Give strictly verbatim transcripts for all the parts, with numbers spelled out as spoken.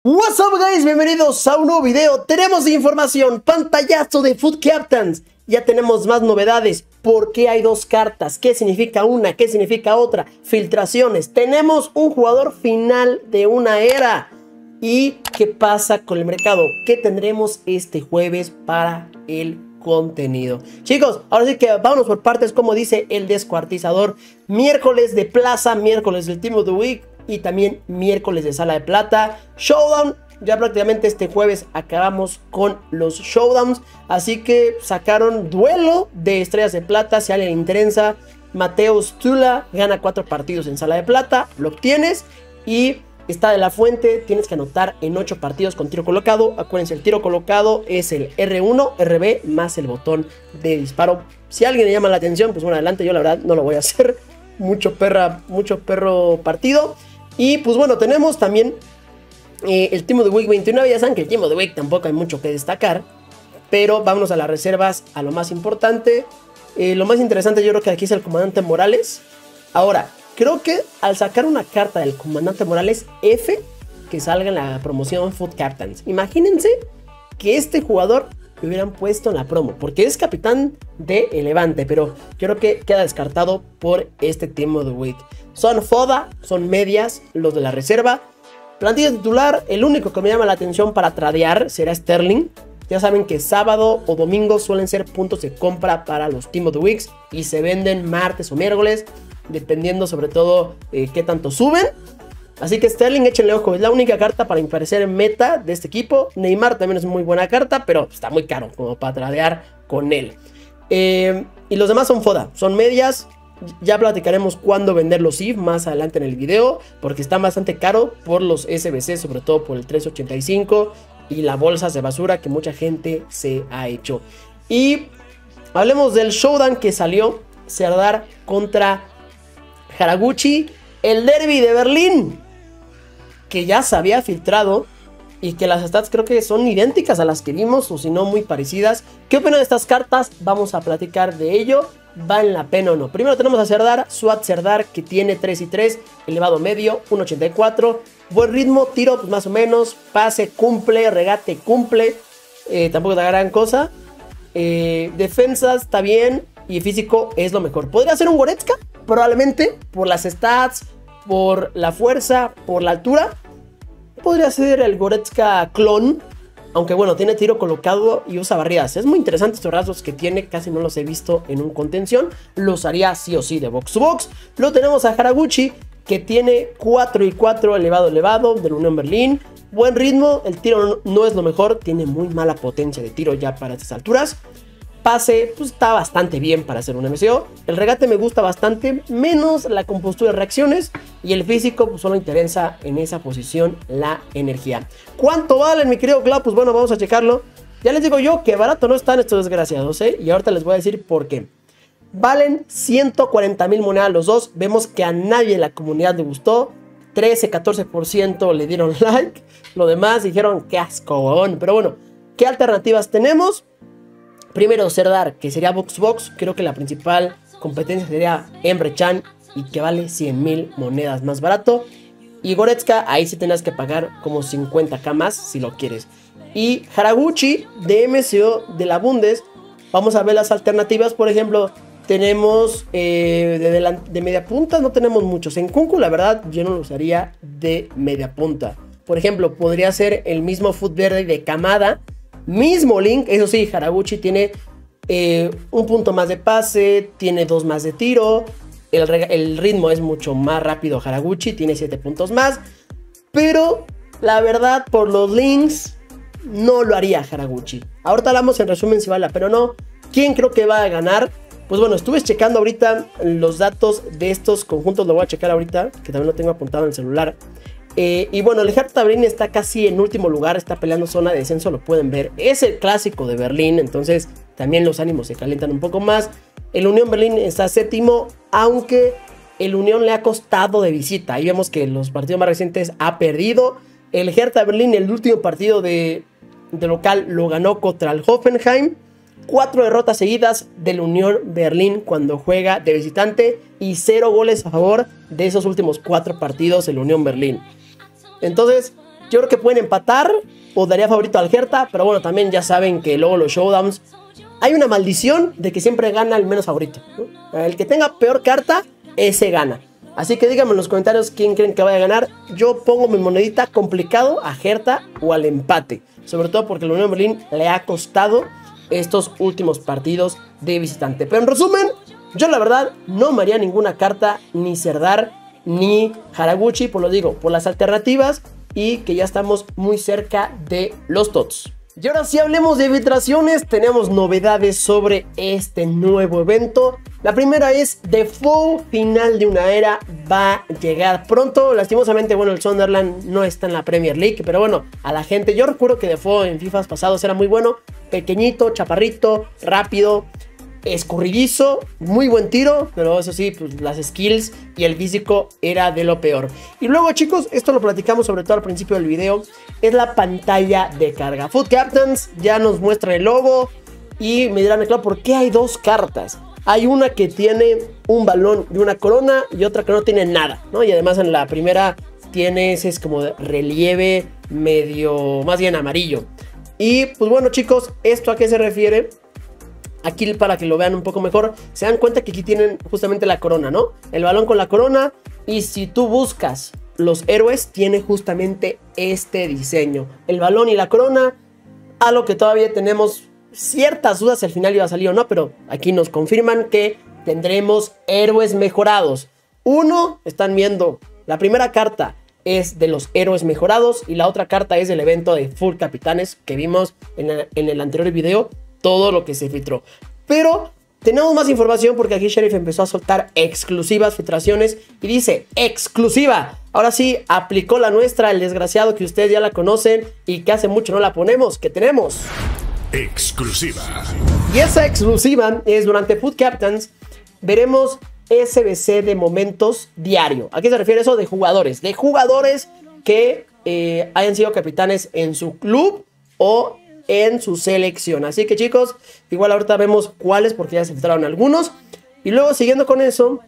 What's up guys, bienvenidos a un nuevo video. Tenemos información, pantallazo de Foot Captains. Ya tenemos más novedades. ¿Por qué hay dos cartas? ¿Qué significa una? ¿Qué significa otra? Filtraciones. Tenemos un jugador final de una era. ¿Y qué pasa con el mercado? ¿Qué tendremos este jueves para el contenido? Chicos, ahora sí que vámonos por partes, como dice el descuartizador. Miércoles de plaza, miércoles del Team of the Week y también miércoles de sala de plata. Showdown, ya prácticamente este jueves acabamos con los showdowns. Así que sacaron duelo de estrellas de plata. Si a alguien le interesa, Mateus Tula gana cuatro partidos en sala de plata, lo obtienes. Y está de la fuente, tienes que anotar en ocho partidos con tiro colocado. Acuérdense, el tiro colocado es el R uno, R B más el botón de disparo. Si a alguien le llama la atención, pues bueno, adelante. Yo la verdad no lo voy a hacer. Mucho perra, mucho perro partido. Y pues bueno, tenemos también eh, el Team of the Week veintinueve. Ya saben que el Team of the Week tampoco hay mucho que destacar. Pero vámonos a las reservas, a lo más importante. Eh, lo más interesante yo creo que aquí es el comandante Morales. Ahora, creo que al sacar una carta del comandante Morales F, que salga en la promoción Foot Captains. Imagínense que este jugador lo hubieran puesto en la promo, porque es capitán de Levante, pero creo que queda descartado por este Team of the Week. Son foda, son medias, los de la reserva. Plantilla titular, el único que me llama la atención para tradear será Sterling. Ya saben que sábado o domingo suelen ser puntos de compra para los Team of the Weeks y se venden martes o miércoles, dependiendo sobre todo eh, qué tanto suben. Así que Sterling, échenle ojo, es la única carta para parecer en meta de este equipo. Neymar también es muy buena carta, pero está muy caro como para tradear con él. Eh, y los demás son foda, son medias. Ya platicaremos cuándo vender los I F más adelante en el video, porque están bastante caro por los S B C, sobre todo por el tres ochenta y cinco y las bolsas de basura que mucha gente se ha hecho. Y hablemos del showdown que salió, Serdar contra Haraguchi, el derby de Berlín, que ya se había filtrado y que las stats creo que son idénticas a las que vimos, o si no muy parecidas. ¿Qué opinan de estas cartas? Vamos a platicar de ello. ¿Valen la pena o no? Primero tenemos a Serdar, Suat Serdar, que tiene tres y tres, elevado medio, uno ochenta y cuatro. Buen ritmo, tiro pues más o menos, pase cumple, regate cumple, eh, tampoco es la gran cosa. Eh, defensa está bien y físico es lo mejor. ¿Podría ser un Goretzka? Probablemente, por las stats, por la fuerza, por la altura. Podría ser el Goretzka clon. Aunque bueno, tiene tiro colocado y usa barridas. Es muy interesante estos rasgos que tiene. Casi no los he visto en un contención. Los haría sí o sí de box to box. Luego tenemos a Haraguchi, que tiene cuatro y cuatro elevado elevado del Unión Berlín. Buen ritmo, el tiro no es lo mejor. Tiene muy mala potencia de tiro ya para estas alturas. Pase, pues está bastante bien para ser un M C O. El regate me gusta bastante, menos la compostura de reacciones. Y el físico, pues solo interesa en esa posición la energía. ¿Cuánto valen, mi querido Clau? Pues bueno, vamos a checarlo. Ya les digo yo que barato no están estos desgraciados, ¿eh? Y ahorita les voy a decir por qué. Valen ciento cuarenta mil monedas los dos. Vemos que a nadie en la comunidad le gustó. trece, catorce por ciento le dieron like. Lo demás dijeron que asco. Pero bueno, ¿qué alternativas tenemos? Primero, Serdar, que sería box box. Creo que la principal competencia sería Emre Can, y que vale cien mil monedas más barato. Y Goretzka, ahí sí tendrás que pagar como cincuenta k más si lo quieres. Y Haraguchi de M C O de la Bundes. Vamos a ver las alternativas. Por ejemplo, tenemos eh, de, de, de media punta, no tenemos muchos. En Kunku, la verdad, yo no lo usaría de media punta. Por ejemplo, podría ser el mismo Foot Verde de Kamada. Mismo link, eso sí, Haraguchi tiene eh, un punto más de pase, tiene dos más de tiro, el, el ritmo es mucho más rápido. Haraguchi tiene siete puntos más, pero la verdad por los links no lo haría Haraguchi. Ahorita hablamos en resumen si vale la pena o no. ¿Quién creo que va a ganar? Pues bueno, estuve checando ahorita los datos de estos conjuntos, lo voy a checar ahorita, que también lo tengo apuntado en el celular. Eh, y bueno, el Hertha Berlín está casi en último lugar, está peleando zona de descenso, lo pueden ver. Es el clásico de Berlín, entonces también los ánimos se calientan un poco más. El Unión Berlín está séptimo, aunque el Unión le ha costado de visita. Ahí vemos que los partidos más recientes ha perdido. El Hertha Berlín, el último partido de, de local, lo ganó contra el Hoffenheim. Cuatro derrotas seguidas del Unión Berlín cuando juega de visitante y cero goles a favor de esos últimos cuatro partidos del Unión Berlín. Entonces, Yo creo que pueden empatar o daría favorito al Hertha, pero bueno, también ya saben que luego los showdowns hay una maldición de que siempre gana el menos favorito, ¿no? El que tenga peor carta, ese gana. Así que díganme en los comentarios quién creen que vaya a ganar. Yo pongo mi monedita complicado a Hertha o al empate, sobre todo porque el Unión Berlín le ha costado estos últimos partidos de visitante. Pero en resumen, yo la verdad no me haría ninguna carta, ni Serdar, ni Haraguchi, por lo digo, por las alternativas y que ya estamos muy cerca de los T O T S. Y ahora sí hablemos de filtraciones, tenemos novedades sobre este nuevo evento. La primera es Defoe, final de una era, va a llegar pronto. Lastimosamente, bueno, el Sunderland no está en la Premier League, pero bueno, a la gente, yo recuerdo que Defoe en FIFAs pasados era muy bueno, pequeñito, chaparrito, rápido, escurridizo, muy buen tiro, pero eso sí, pues las skills y el físico era de lo peor. Y luego, chicos, esto lo platicamos sobre todo al principio del video, es la pantalla de carga. FUT Captains ya nos muestra el logo y me dirán, claro, ¿por qué hay dos cartas? Hay una que tiene un balón y una corona y otra que no tiene nada, ¿no? Y además en la primera tiene ese es como de relieve medio, más bien amarillo. Y pues bueno, chicos, ¿esto a qué se refiere? Aquí para que lo vean un poco mejor, se dan cuenta que aquí tienen justamente la corona, ¿no? El balón con la corona, y si tú buscas los héroes, tiene justamente este diseño. El balón y la corona, algo que todavía tenemos ciertas dudas si al final iba a salir o no, pero aquí nos confirman que tendremos héroes mejorados. Uno, están viendo, la primera carta es de los héroes mejorados y la otra carta es del evento de Full Capitanes que vimos en el, en el anterior video. Todo lo que se filtró. Pero tenemos más información porque aquí Sheriff empezó a soltar exclusivas filtraciones y dice exclusiva. Ahora sí, aplicó la nuestra, el desgraciado que ustedes ya la conocen y que hace mucho no la ponemos, que tenemos exclusiva. Y esa exclusiva es durante FUT Captains veremos S B C de momentos diario. ¿A qué se refiere eso? De jugadores. De jugadores que eh, hayan sido capitanes en su club o en su selección. Así que, chicos, igual ahorita vemos cuáles porque ya se filtraron algunos. Y luego, siguiendo con eso,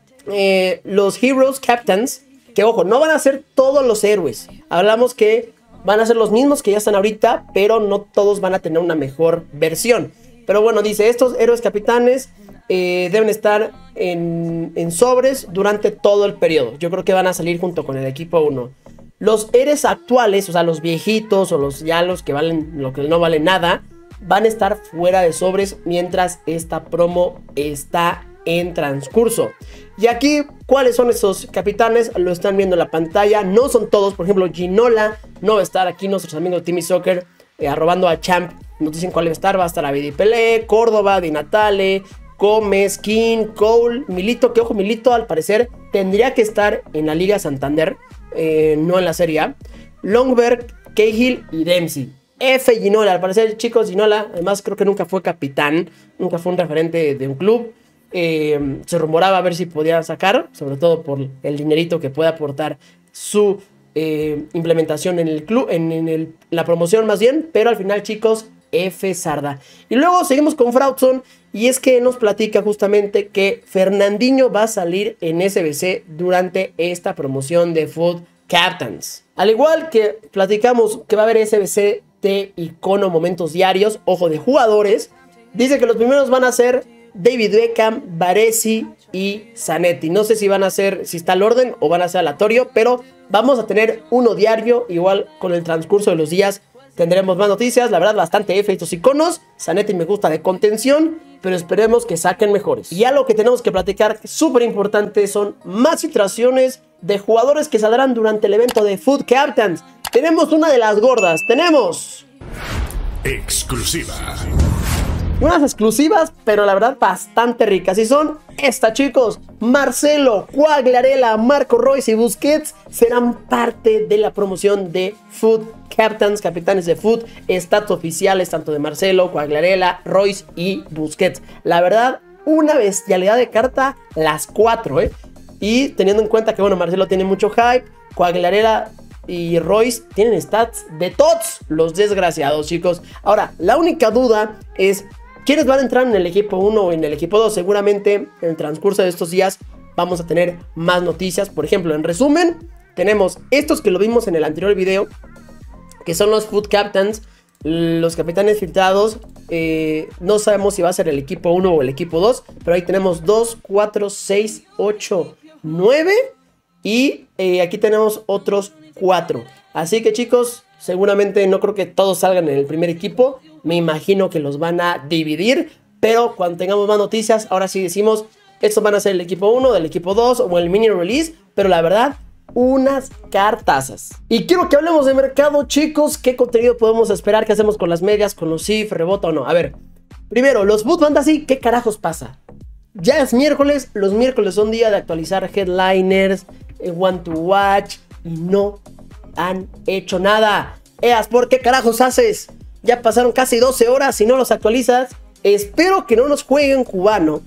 eh, los Heroes Captains, que ojo, no van a ser todos los héroes. Hablamos que van a ser los mismos que ya están ahorita, pero no todos van a tener una mejor versión. Pero bueno, dice, estos héroes capitanes eh, deben estar en, en sobres durante todo el periodo. Yo creo que van a salir junto con el equipo uno. Los héroes actuales, o sea, los viejitos o los ya los que valen, lo que no vale nada, van a estar fuera de sobres mientras esta promo está en transcurso. Y aquí, ¿cuáles son esos capitanes? Lo están viendo en la pantalla. No son todos, por ejemplo, Ginola no va a estar aquí. Nuestros amigos de Timmy Soccer, eh, arrobando a Champ, nos dicen cuál va a estar. Va a estar Abedi Pelé, Córdoba, Di Natale, Gómez, King, Cole, Milito. Que ojo, Milito al parecer tendría que estar en la Liga Santander. Eh, no en la Serie A. Longberg, Cahill y Dempsey. F. Ginola, al parecer, chicos, Ginola, además creo que nunca fue capitán, nunca fue un referente de un club. Eh, se rumoraba a ver si podía sacar, sobre todo por el dinerito que puede aportar su eh, implementación en el club, en, en el, la promoción más bien, pero al final, chicos, F. Sarda. Y luego seguimos con Fraudson, y es que nos platica justamente que Fernandinho va a salir en S B C durante esta promoción de FUT Captains. Al igual que platicamos que va a haber S B C de icono momentos diarios, ojo, de jugadores, dice que los primeros van a ser David Beckham, Baresi y Zanetti. No sé si van a ser, si está al orden o van a ser aleatorio, pero vamos a tener uno diario, igual con el transcurso de los días. Tendremos más noticias, la verdad bastante F estos iconos. Zanetti me gusta de contención, pero esperemos que saquen mejores. Y algo que tenemos que platicar, súper importante, son más filtraciones de jugadores que saldrán durante el evento de FUT Captains. Tenemos una de las gordas, tenemos exclusiva. Unas exclusivas, pero la verdad bastante ricas. Y son estas, chicos. Marcelo, Quagliarella, Marco Reus y Busquets serán parte de la promoción de FUT Captains, capitanes de FUT. Stats oficiales tanto de Marcelo, Quagliarella, Reus y Busquets. La verdad, una bestialidad de carta, las cuatro, ¿eh? Y teniendo en cuenta que, bueno, Marcelo tiene mucho hype, Quagliarella y Reus tienen stats de T O T S, los desgraciados, chicos. Ahora, la única duda es ¿quiénes van a entrar en el equipo uno o en el equipo dos? Seguramente en el transcurso de estos días vamos a tener más noticias. Por ejemplo, en resumen, tenemos estos que lo vimos en el anterior video, que son los Food Captains, los capitanes filtrados. Eh, no sabemos si va a ser el equipo uno o el equipo dos, pero ahí tenemos dos, cuatro, seis, ocho, nueve y eh, aquí tenemos otros cuatro. Así que chicos, seguramente no creo que todos salgan en el primer equipo. Me imagino que los van a dividir, pero cuando tengamos más noticias, ahora sí decimos, estos van a ser el equipo uno, del equipo dos o el mini release, pero la verdad, unas cartazas. Y quiero que hablemos de mercado, chicos. ¿Qué contenido podemos esperar? ¿Qué hacemos con las medias? ¿Con los I F? ¿Rebota o no? A ver, primero, los Food Fantasy, ¿qué carajos pasa? Ya es miércoles, los miércoles son día de actualizar headliners, One to Watch, y no han hecho nada. Eas, ¿por qué carajos haces? Ya pasaron casi doce horas y no los actualizas. Espero que no nos jueguen cubano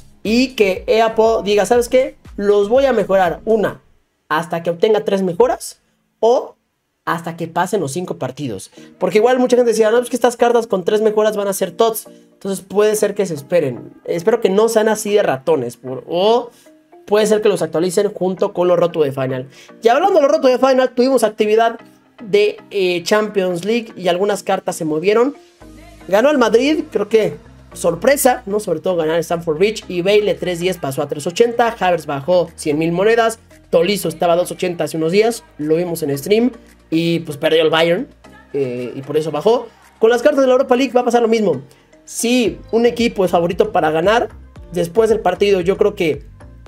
y que E A P O diga, ¿sabes qué? Los voy a mejorar, una, hasta que obtenga tres mejoras o hasta que pasen los cinco partidos. Porque igual mucha gente decía, no, es que estas cartas con tres mejoras van a ser T O T S. Entonces puede ser que se esperen. Espero que no sean así de ratones. Por, o puede ser que los actualicen junto con los rotos de Final. Y hablando de los rotos de Final, tuvimos actividad de eh, Champions League y algunas cartas se movieron. Ganó el Madrid, creo que sorpresa, ¿no? Sobre todo ganar Stamford Bridge. Y Bale tres diez pasó a tres ochenta. Havertz bajó cien mil monedas. Tolisso estaba a dos ochenta hace unos días. Lo vimos en stream. Y pues perdió el Bayern. Eh, y por eso bajó. Con las cartas de la Europa League va a pasar lo mismo. Si un equipo es favorito para ganar, después del partido yo creo que,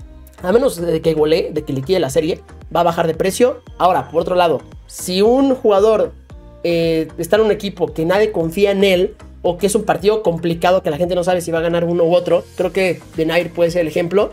a menos de que golee, de que liquide la serie, va a bajar de precio. Ahora, por otro lado, si un jugador eh, está en un equipo que nadie confía en él, o que es un partido complicado que la gente no sabe si va a ganar uno u otro, creo que The Nair puede ser el ejemplo,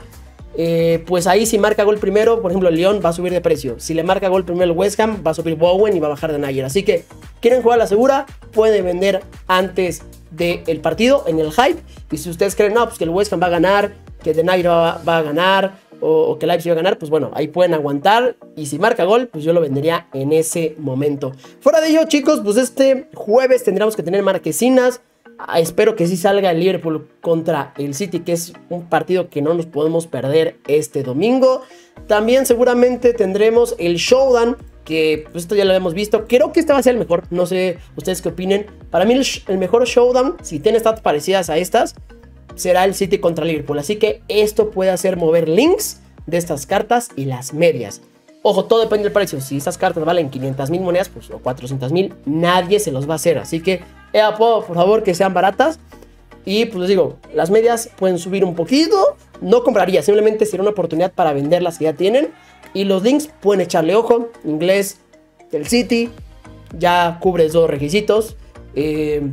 eh, pues ahí si marca gol primero, por ejemplo el Lyon va a subir de precio. Si le marca gol primero el West Ham, va a subir Bowen y va a bajar The Nair. Así que, quieren jugar a la segura, pueden vender antes del partido, en el hype. Y si ustedes creen, no, pues que el West Ham va a ganar, que The Nair va, va a ganar, o, o que Leipzig va a ganar, pues bueno, ahí pueden aguantar. Y si marca gol, pues yo lo vendería en ese momento. Fuera de ello, chicos, pues este jueves tendremos que tener marquesinas. Ah, espero que sí salga el Liverpool contra el City, que es un partido que no nos podemos perder este domingo. También seguramente tendremos el Showdown, que pues esto ya lo hemos visto. Creo que este va a ser el mejor, no sé ustedes qué opinen. Para mí el, el mejor Showdown, si tiene stats parecidas a estas, será el City contra Liverpool. Así que esto puede hacer mover links de estas cartas y las medias. Ojo, todo depende del precio. Si estas cartas valen quinientas mil monedas, pues, o cuatrocientas mil, nadie se los va a hacer. Así que, E A P O, por favor, que sean baratas. Y pues les digo, las medias pueden subir un poquito. No compraría, simplemente sería una oportunidad para vender las que ya tienen. Y los links pueden echarle ojo. Inglés del City, ya cubres dos requisitos. Eh,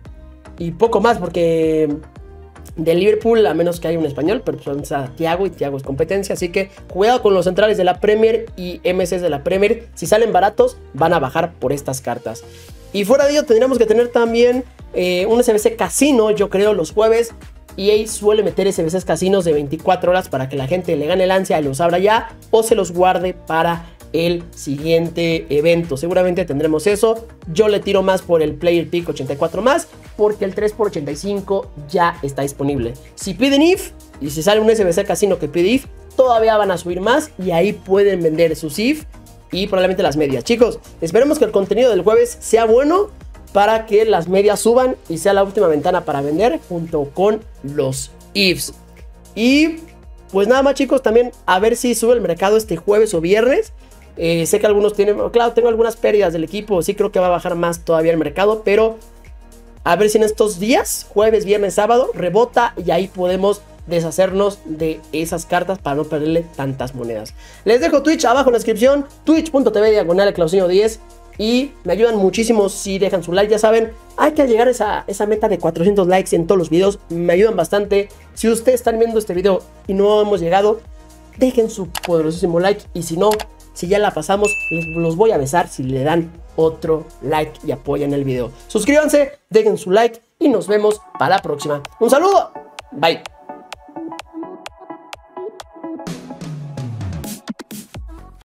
y poco más, porque de Liverpool, a menos que haya un español, pero son pues, Thiago y Thiago es competencia. Así que cuidado con los centrales de la Premier y M Cs de la Premier. Si salen baratos, van a bajar por estas cartas. Y fuera de ello, tendríamos que tener también eh, un S B C Casino, yo creo, los jueves. E A suele meter S B Cs casinos de veinticuatro horas para que la gente le gane el ansia y los abra ya, o se los guarde para el siguiente evento. Seguramente tendremos eso. Yo le tiro más por el Player Pick ochenta y cuatro más, porque el tres por ochenta y cinco ya está disponible. Si piden I F y si sale un S B C Casino que pide I F, todavía van a subir más y ahí pueden vender sus I F y probablemente las medias. Chicos, esperemos que el contenido del jueves sea bueno para que las medias suban y sea la última ventana para vender junto con los I Fs. Y pues nada más, chicos, también a ver si sube el mercado este jueves o viernes. Eh, sé que algunos tienen, claro, tengo algunas pérdidas del equipo, sí creo que va a bajar más todavía el mercado, pero a ver si en estos días, jueves, viernes, sábado, rebota y ahí podemos deshacernos de esas cartas para no perderle tantas monedas. Les dejo Twitch abajo en la descripción, twitch punto tv diagonal Clausinho diez, y me ayudan muchísimo si dejan su like. Ya saben, hay que llegar a esa, esa meta de cuatrocientos likes en todos los videos, me ayudan bastante. Si ustedes están viendo este video y no hemos llegado, dejen su poderosísimo like, y si no, si ya la pasamos, les, los voy a besar si le dan otro like y apoyan el video. Suscríbanse, dejen su like y nos vemos para la próxima. Un saludo, bye.